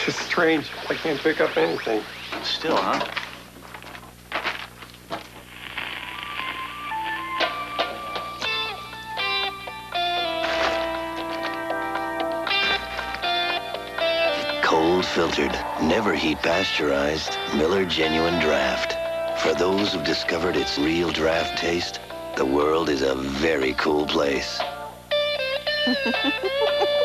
It's strange. I can't pick up anything. Still, huh? Cold filtered, never heat pasteurized, Miller Genuine Draft. For those who've discovered its real draft taste, the world is a very cool place.